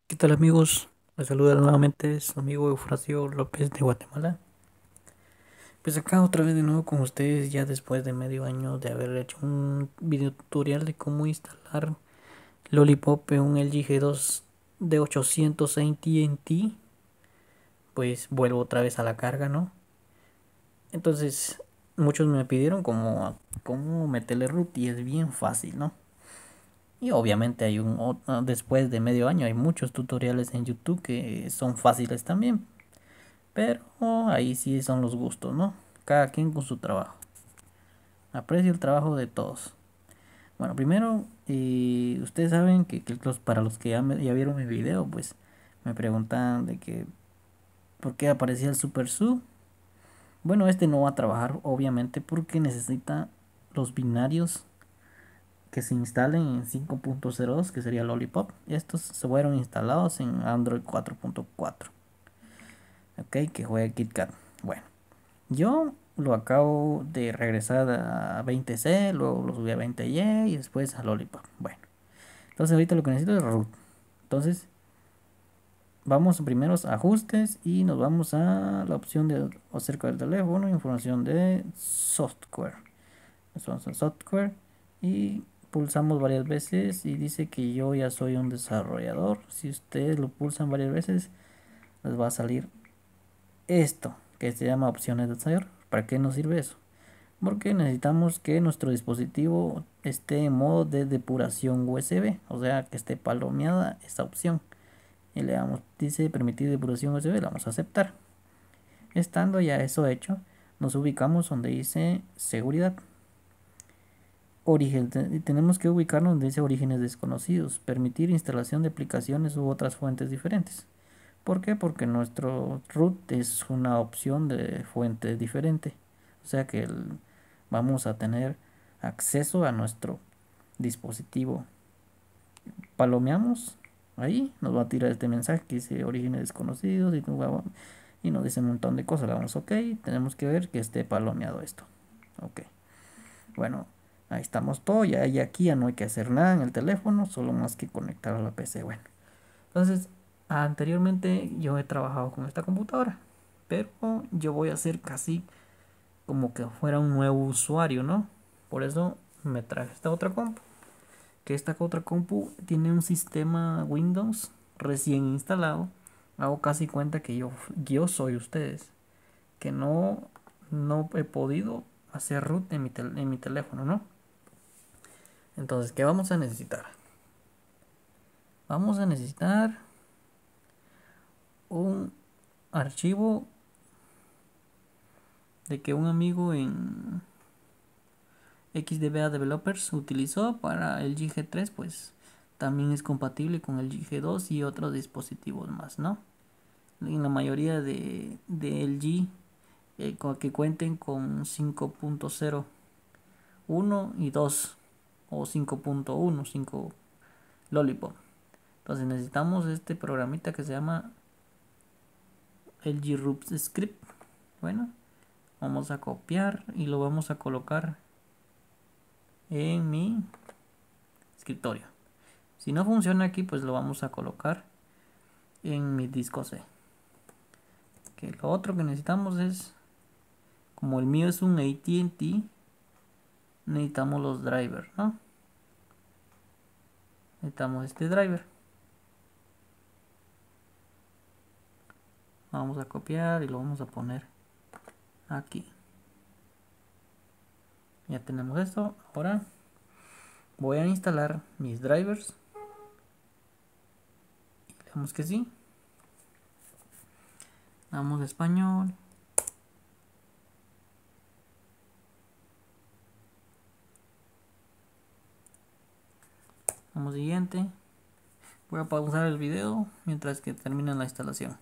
¿Qué tal amigos? Les saluda nuevamente su amigo Eufrasio López de Guatemala. Pues acá otra vez de nuevo con ustedes ya después de medio año de haber hecho un video tutorial de cómo instalar Lollipop en un LG G2 de 800 AT&T. Pues vuelvo otra vez a la carga, ¿no? Entonces muchos me pidieron cómo meterle root y es bien fácil, ¿no? Y obviamente después de medio año hay muchos tutoriales en YouTube que son fáciles también. Pero ahí sí son los gustos, ¿no? Cada quien con su trabajo. Aprecio el trabajo de todos. Bueno, primero, ustedes saben para los que ya vieron mi video, pues me preguntan de que por qué aparecía el Super Sub. Bueno, este no va a trabajar, obviamente, porque necesita los binarios que se instalen en 5.02, que sería Lollipop. Estos se fueron instalados en Android 4.4. Ok, que juega KitKat. Bueno. Yo lo acabo de regresar a 20C, luego lo subí a 20Y y después a Lollipop. Bueno, entonces ahorita lo que necesito es root. Entonces vamos primero a ajustes y nos vamos a la opción de acerca del teléfono, información de software. Nos vamos a software y pulsamos varias veces y dice que yo ya soy un desarrollador. Si ustedes lo pulsan varias veces, les va a salir esto que se llama opciones de desarrollador. ¿Para qué nos sirve eso? Porque necesitamos que nuestro dispositivo esté en modo de depuración USB, o sea que esté palomeada esta opción. Y le damos, dice permitir depuración USB, le vamos a aceptar. Estando ya eso hecho, nos ubicamos donde dice seguridad. Origen, tenemos que ubicarnos donde dice orígenes desconocidos, permitir instalación de aplicaciones u otras fuentes diferentes. ¿Por qué? Porque nuestro root es una opción de fuente diferente. O sea que vamos a tener acceso a nuestro dispositivo. Palomeamos ahí, nos va a tirar este mensaje que dice orígenes desconocidos y nos dice un montón de cosas. Le damos OK, tenemos que ver que esté palomeado esto. OK, bueno, ahí estamos todo. Y aquí ya no hay que hacer nada en el teléfono, solo más que conectar a la PC. Bueno, entonces anteriormente yo he trabajado con esta computadora, pero yo voy a hacer casi como que fuera un nuevo usuario, ¿no? Por eso me traje esta otra compu. Que esta otra compu tiene un sistema Windows recién instalado. Hago casi cuenta que yo soy ustedes. Que no he podido hacer root en mi teléfono, ¿no? Entonces, ¿qué vamos a necesitar? Vamos a necesitar un archivo de que un amigo en XDBA Developers utilizó para el G3, pues también es compatible con el G2 y otros dispositivos más, ¿no? En la mayoría de LG que cuenten con 5.0, 1 y 2 o 5.1, 5 Lollipop. Entonces necesitamos este programita que se llama LG Roots Script. Bueno, vamos a copiar y lo vamos a colocar en mi escritorio. Si no funciona aquí, pues lo vamos a colocar en mi disco C. Que lo otro que necesitamos es, como el mío es un AT&T, necesitamos los drivers, ¿no? Necesitamos este driver. Vamos a copiar y lo vamos a poner aquí. Ya tenemos esto. Ahora voy a instalar mis drivers. Le damos que sí. Damos español. Vamos siguiente. Voy a pausar el video mientras que termina la instalación.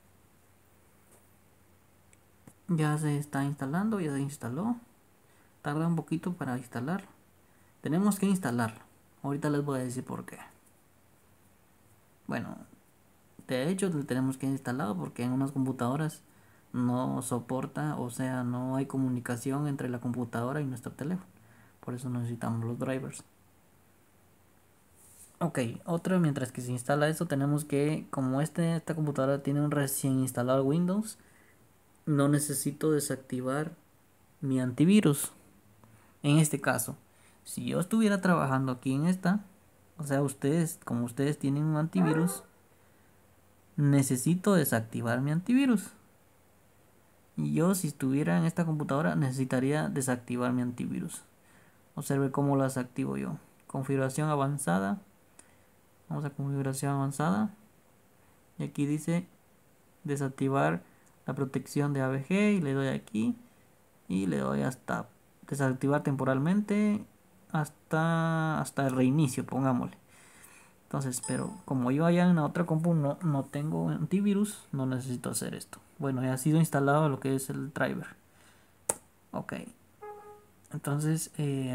Ya se está instalando, ya se instaló. Tarda un poquito para instalar. Tenemos que instalarlo. Ahorita les voy a decir por qué. Bueno, de hecho lo tenemos que instalado porque en unas computadoras no soporta, o sea, no hay comunicación entre la computadora y nuestro teléfono. Por eso necesitamos los drivers. Ok, otra, mientras que se instala esto, tenemos que, como esta computadora tiene un recién instalado Windows, no necesito desactivar mi antivirus. En este caso, si yo estuviera trabajando aquí en esta, o sea, ustedes, como ustedes tienen un antivirus, necesito desactivar mi antivirus. Y yo, si estuviera en esta computadora, necesitaría desactivar mi antivirus. Observe cómo las activo yo. Configuración avanzada. Vamos a configuración avanzada. Y aquí dice desactivar la protección de AVG. Y le doy aquí. Y le doy hasta desactivar temporalmente. Hasta el reinicio, pongámosle. Entonces, pero como yo allá en la otra compu no tengo antivirus, no necesito hacer esto. Bueno, ya ha sido instalado lo que es el driver. Ok. Entonces,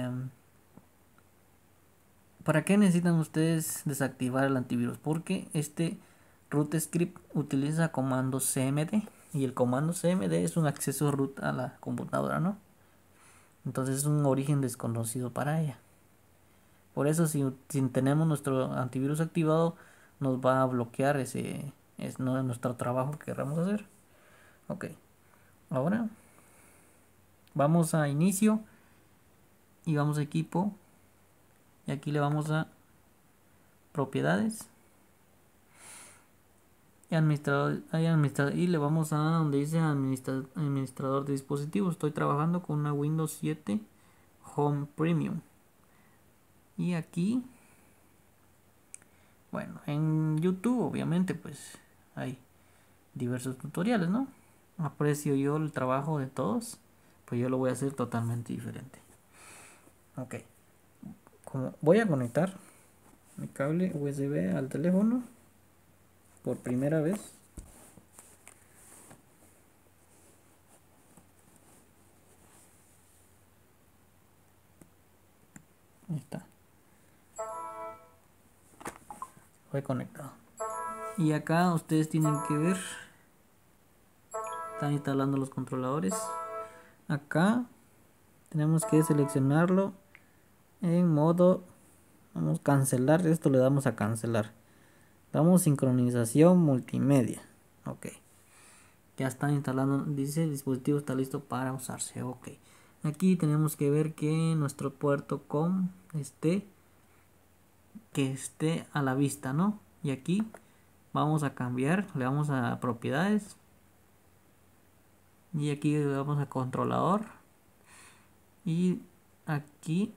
¿para qué necesitan ustedes desactivar el antivirus? Porque este root script utiliza comando cmd y el comando cmd es un acceso root a la computadora, ¿no? Entonces es un origen desconocido para ella. Por eso si tenemos nuestro antivirus activado nos va a bloquear ese es no nuestro trabajo que queramos hacer. Ok, ahora vamos a inicio y vamos a equipo y aquí le vamos a propiedades y administrador y le vamos a donde dice administrador de dispositivos. Estoy trabajando con una Windows 7 Home Premium y aquí, bueno, en YouTube obviamente pues hay diversos tutoriales, ¿no? Aprecio yo el trabajo de todos, pues yo lo voy a hacer totalmente diferente. Ok, como voy a conectar mi cable USB al teléfono por primera vez. Ahí está, fue conectado. Y acá ustedes tienen que ver, están instalando los controladores. Acá tenemos que seleccionarlo en modo, vamos a cancelar, esto le damos a cancelar. Damos sincronización multimedia. Ok. Ya está instalando, dice el dispositivo está listo para usarse. Ok. Aquí tenemos que ver que nuestro puerto COM que esté a la vista, ¿no? Y aquí vamos a cambiar, le damos a propiedades. Y aquí le damos a controlador. Y aquí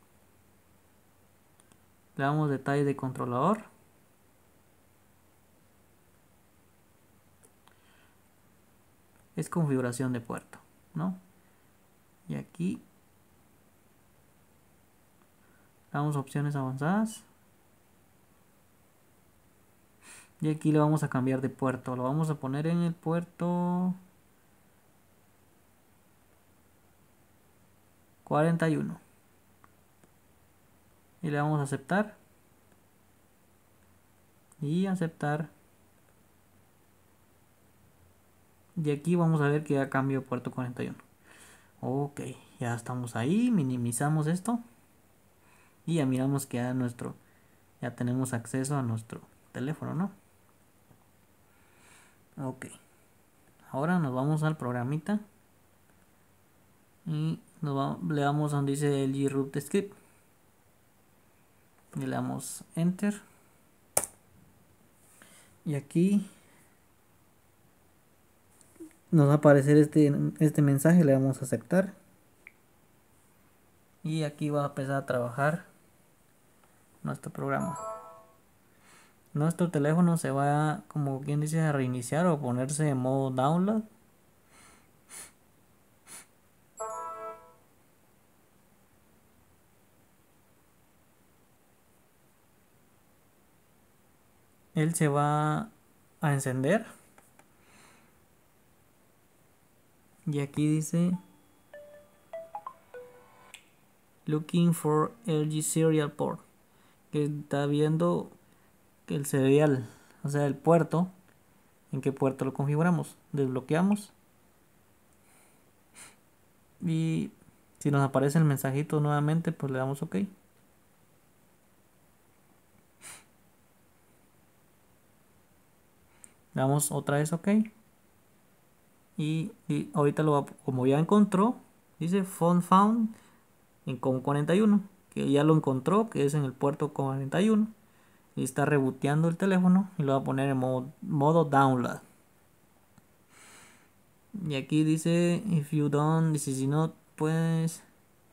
le damos detalles de controlador. Es configuración de puerto, ¿no? Y aquí damos opciones avanzadas. Y aquí le vamos a cambiar de puerto. Lo vamos a poner en el puerto 41. Y le vamos a aceptar. Y aceptar. Y aquí vamos a ver que ya cambió puerto 41. Ok, ya estamos ahí. Minimizamos esto. Y ya miramos que ya tenemos acceso a nuestro teléfono, ¿no? Ok. Ahora nos vamos al programita. Y le damos donde dice el groot script. Y le damos enter. Y aquí nos va a aparecer este mensaje. Le damos a aceptar. Y aquí va a empezar a trabajar nuestro programa. Nuestro teléfono se va, como quien dice, a reiniciar o ponerse en modo download. Él se va a encender. Y aquí dice looking for LG serial port, que está viendo que el serial, o sea el puerto, en qué puerto lo configuramos. Desbloqueamos y si nos aparece el mensajito nuevamente pues le damos OK. Damos otra vez OK. Y ahorita como ya encontró, dice phone found en COM 41, que ya lo encontró, que es en el puerto 41. Y está reboteando el teléfono y lo va a poner en modo download. Y aquí dice, if you don't, dice si no, pues,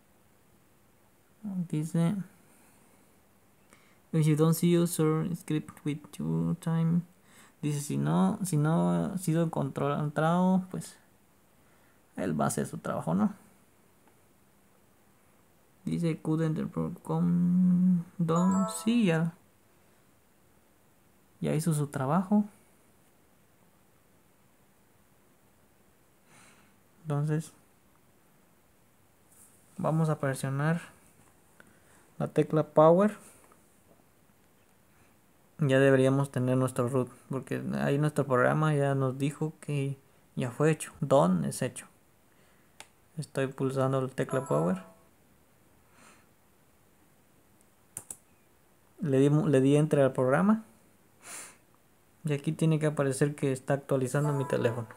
dice, if you don't see user script with your time, dice si no ha sido encontrado, pues, él va a hacer su trabajo, ¿no? Dice couldn't come down, sí, ya hizo su trabajo. Entonces, vamos a presionar la tecla power. Ya deberíamos tener nuestro root, porque ahí nuestro programa ya nos dijo que ya fue hecho. Done es hecho. Estoy pulsando la tecla power. Le di enter al programa. Y aquí tiene que aparecer que está actualizando mi teléfono.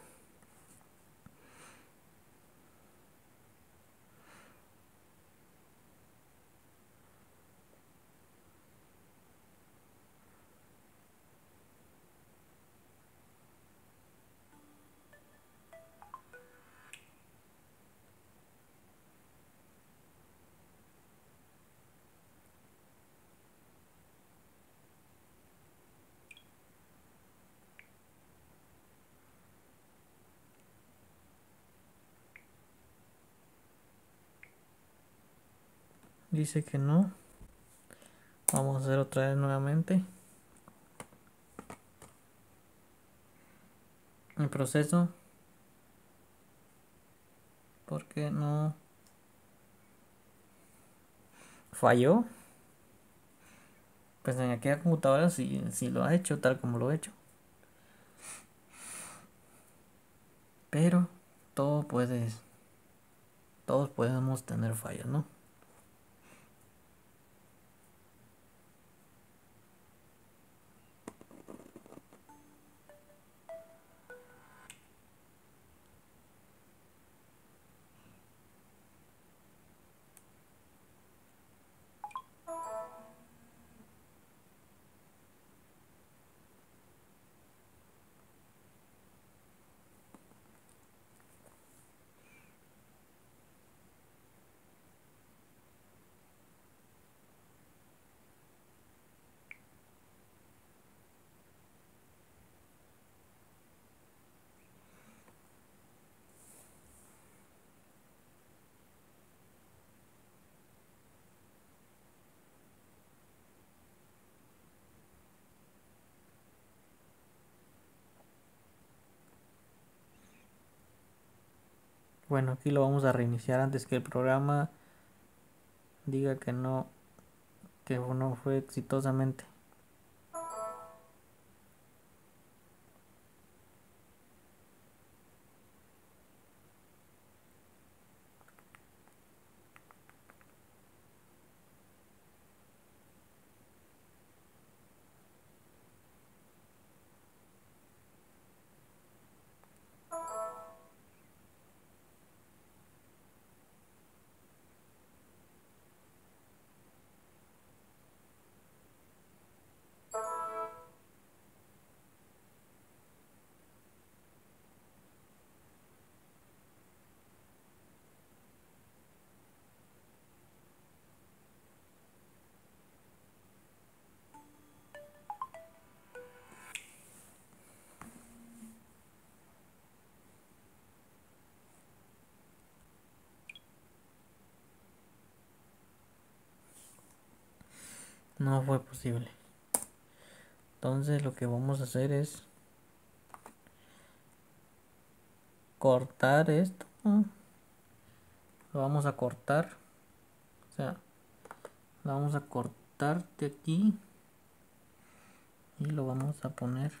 Dice que no. Vamos a hacer otra vez nuevamente el proceso. Porque no falló. Pues en aquella computadora sí lo ha hecho tal como lo he hecho. Pero todos podemos tener fallas, ¿no? Bueno, aquí lo vamos a reiniciar antes que el programa diga que no fue exitosamente. No fue posible. Entonces lo que vamos a hacer es cortar esto. Lo vamos a cortar. O sea, lo vamos a cortar de aquí. Y lo vamos a poner.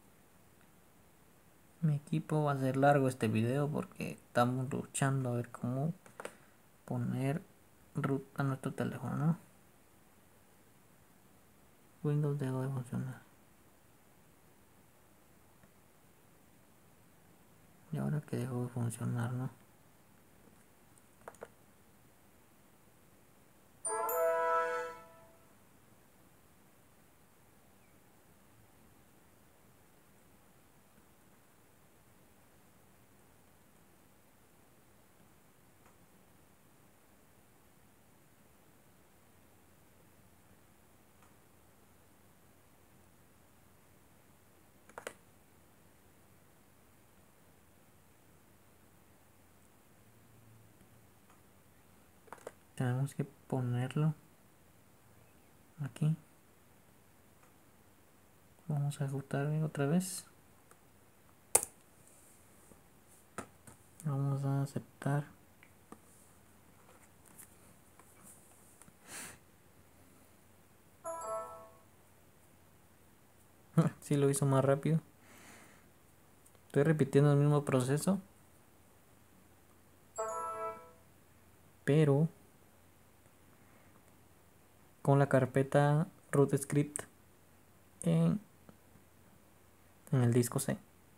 Mi equipo va a ser largo este video porque estamos luchando a ver cómo poner root a nuestro teléfono, ¿no? Windows debe de funcionar. Ahora que dejó de funcionar, ¿no? Tenemos que ponerlo aquí. Vamos a ejecutar otra vez. Vamos a aceptar. Sí, lo hizo más rápido. Estoy repitiendo el mismo proceso, pero con la carpeta root script en el disco C.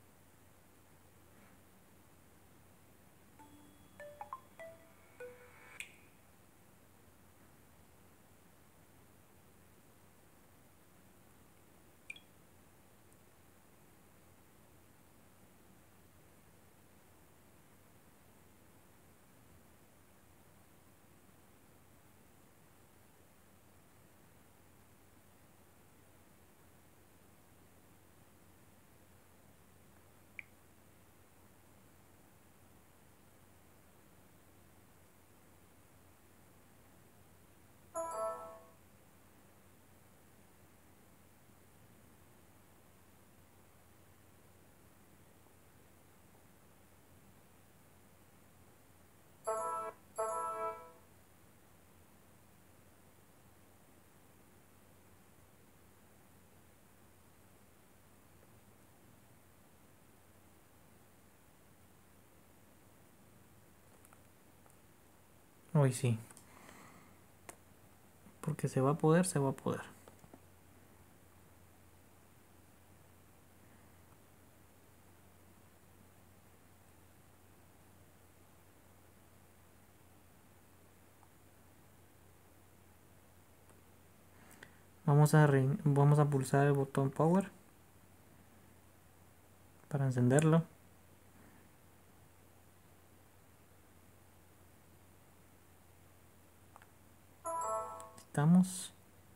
Hoy sí. Porque se va a poder, se va a poder. Vamos a pulsar el botón Power para encenderlo. Estamos.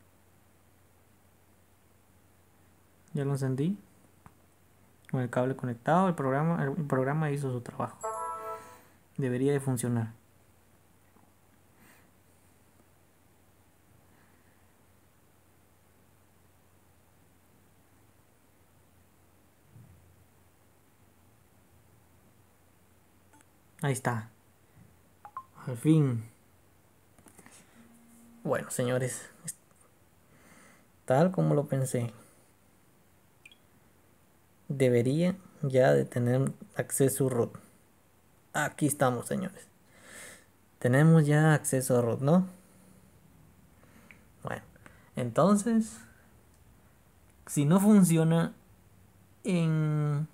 Ya lo encendí. Con el cable conectado, el programa hizo su trabajo. Debería de funcionar. Ahí está. Al fin. Bueno, señores. Tal como lo pensé. Debería ya de tener acceso root. Aquí estamos, señores. Tenemos ya acceso a root, ¿no? Bueno. Entonces, si no funciona en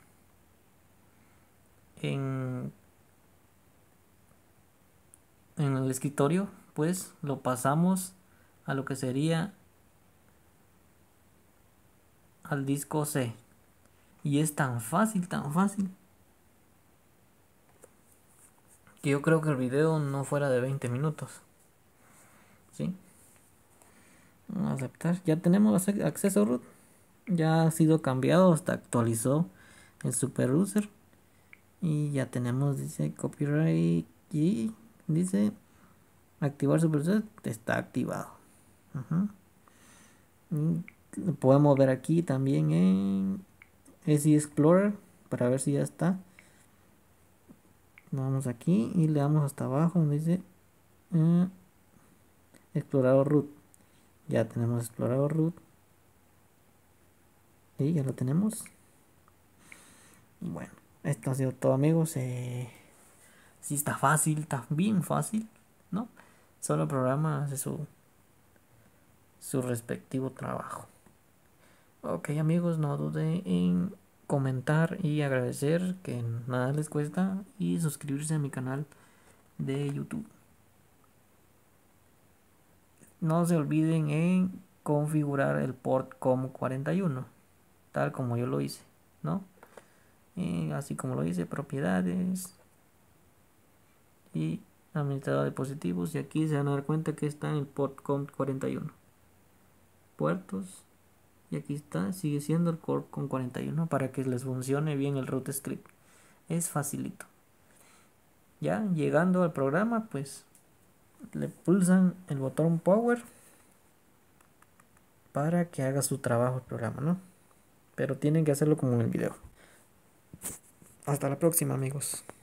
en el escritorio, pues lo pasamos a lo que sería al disco C. Y es tan fácil, que yo creo que el video no fuera de 20 minutos. ¿Sí? Vamos a aceptar. Ya tenemos acceso a root. Ya ha sido cambiado, hasta actualizó el super user. Y ya tenemos, dice copyright y dice activar super user. Está activado. Lo podemos ver aquí también en SE Explorer para ver si ya está. Vamos aquí y le damos hasta abajo donde dice explorador root. Ya tenemos explorador root y ya lo tenemos. Bueno, esto ha sido todo, amigos. Sí, está fácil, está bien fácil, ¿no? Solo el programa hace su respectivo trabajo. Ok, amigos, no duden en comentar y agradecer, que nada les cuesta, y suscribirse a mi canal de YouTube. No se olviden en configurar el port COM41, tal como yo lo hice, ¿no? Así como lo hice, propiedades y administrador de dispositivos, y aquí se van a dar cuenta que está en el port COM41. Puertos, y aquí está, sigue siendo el core con 41 para que les funcione bien el root script. Es facilito. Ya llegando al programa, pues le pulsan el botón power para que haga su trabajo el programa, ¿no? Pero tienen que hacerlo como en el video. Hasta la próxima, amigos.